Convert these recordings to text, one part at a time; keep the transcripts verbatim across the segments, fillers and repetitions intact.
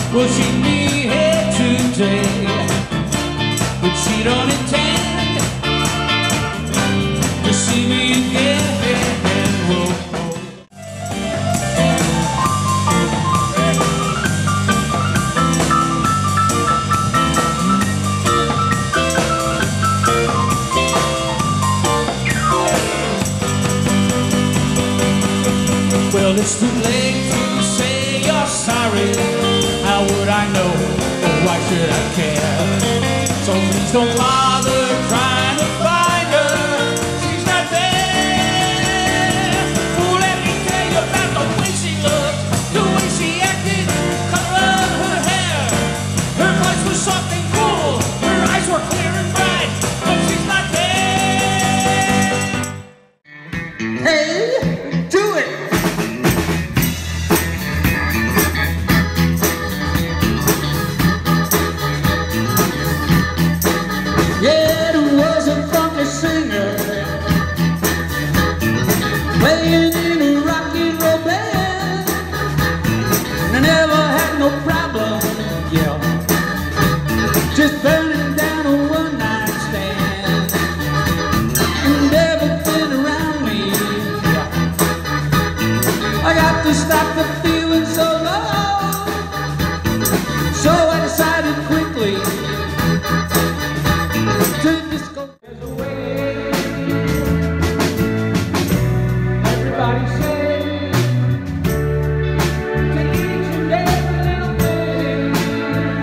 Well, she'd be here today, but she don't intend to see me again. Whoa, whoa. Well, it's too late to say you're sorry. How would I know? Or why should I care? So please don't bother trying to find her. She's not there. Oh, let me tell you about the way she looked, the way she acted, color of her hair. Her voice was soft and cool, her eyes were clear and bright, but she's not there. Hey, do it! Yeah, there was a funky singer playing in a rock and roll band, and I never had no problem, yeah, just burning down a one-night stand, and everything around me, yeah, I got to stop the feeling so low, so I decided quickly to disco. There's a way. Everybody say to each and every little thing.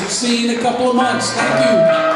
See you in a couple of months. Thank you.